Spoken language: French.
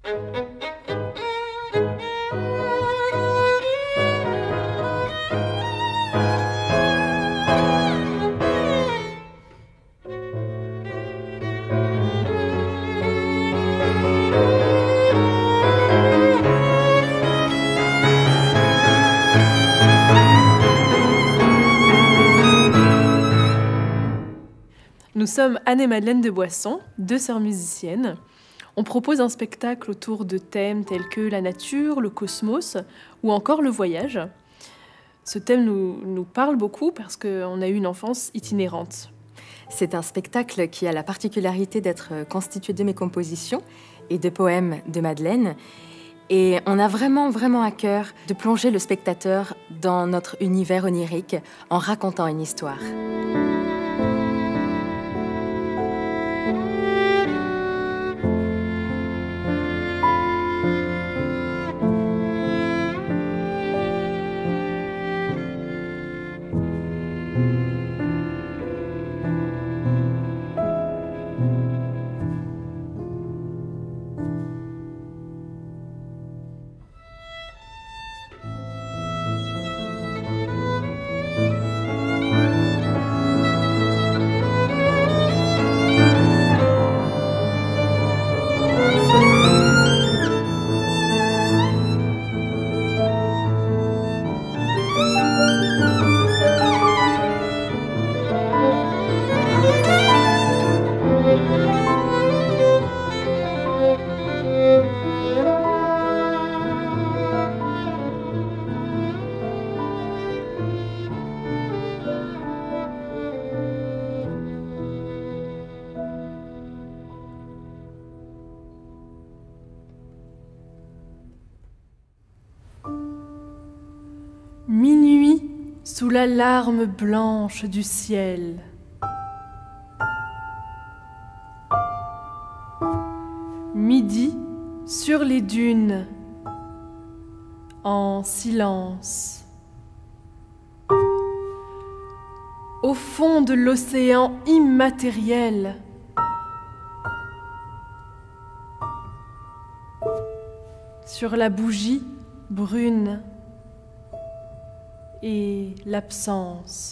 Nous sommes Anne et Madeleine de Boisson, deux sœurs musiciennes. On propose un spectacle autour de thèmes tels que la nature, le cosmos ou encore le voyage. Ce thème nous parle beaucoup parce qu'on a eu une enfance itinérante. C'est un spectacle qui a la particularité d'être constitué de mes compositions et de poèmes de Madeleine. Et on a vraiment à cœur de plonger le spectateur dans notre univers onirique en racontant une histoire. Minuit sous la larme blanche du ciel. Midi sur les dunes, en silence. Au fond de l'océan immatériel, sur la bougie brune et l'absence.